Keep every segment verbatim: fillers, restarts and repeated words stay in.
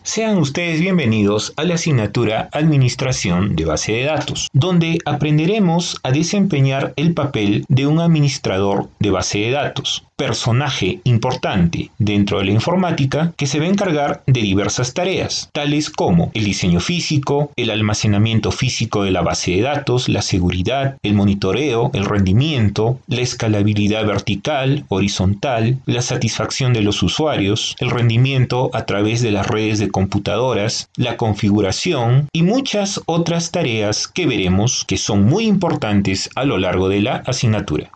Sean ustedes bienvenidos a la asignatura Administración de Base de Datos, donde aprenderemos a desempeñar el papel de un administrador de base de datos, personaje importante dentro de la informática que se va a encargar de diversas tareas, tales como el diseño físico, el almacenamiento físico de la base de datos, la seguridad, el monitoreo, el rendimiento, la escalabilidad vertical, horizontal, la satisfacción de los usuarios, el rendimiento a través de las redes de computadoras, la configuración y muchas otras tareas que veremos que son muy importantes a lo largo de la asignatura.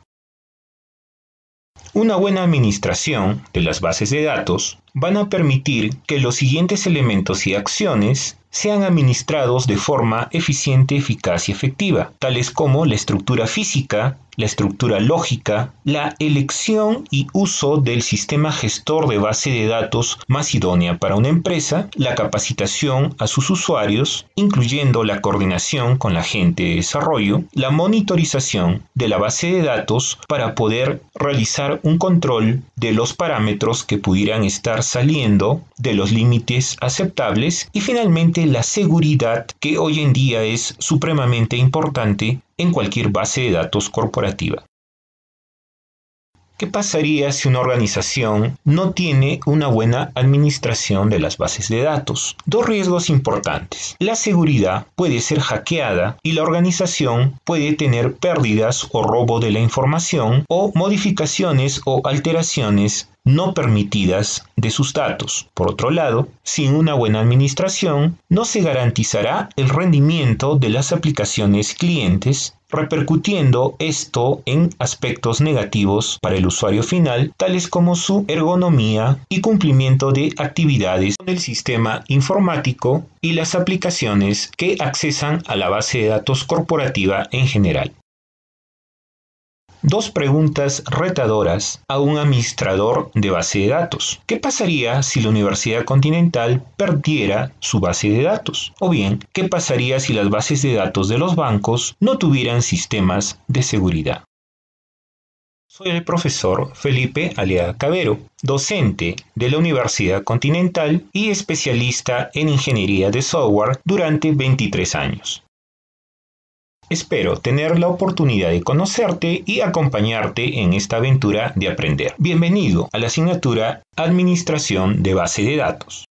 Una buena administración de las bases de datos van a permitir que los siguientes elementos y acciones sean administrados de forma eficiente, eficaz y efectiva, tales como la estructura física, la estructura lógica, la elección y uso del sistema gestor de base de datos más idónea para una empresa, la capacitación a sus usuarios, incluyendo la coordinación con la gente de desarrollo, la monitorización de la base de datos para poder realizar un control de los parámetros que pudieran estar saliendo de los límites aceptables y finalmente la seguridad, que hoy en día es supremamente importante en cualquier base de datos corporativa. ¿Qué pasaría si una organización no tiene una buena administración de las bases de datos? Dos riesgos importantes. La seguridad puede ser hackeada y la organización puede tener pérdidas o robo de la información o modificaciones o alteraciones no permitidas de sus datos. Por otro lado, sin una buena administración, no se garantizará el rendimiento de las aplicaciones clientes, repercutiendo esto en aspectos negativos para el usuario final, tales como su ergonomía y cumplimiento de actividades con el sistema informático y las aplicaciones que accesan a la base de datos corporativa en general. Dos preguntas retadoras a un administrador de base de datos. ¿Qué pasaría si la Universidad Continental perdiera su base de datos? O bien, ¿qué pasaría si las bases de datos de los bancos no tuvieran sistemas de seguridad? Soy el profesor Felipe Aliaga Cavero, docente de la Universidad Continental y especialista en ingeniería de software durante veintitrés años. Espero tener la oportunidad de conocerte y acompañarte en esta aventura de aprender. Bienvenido a la asignatura Administración de Base de Datos.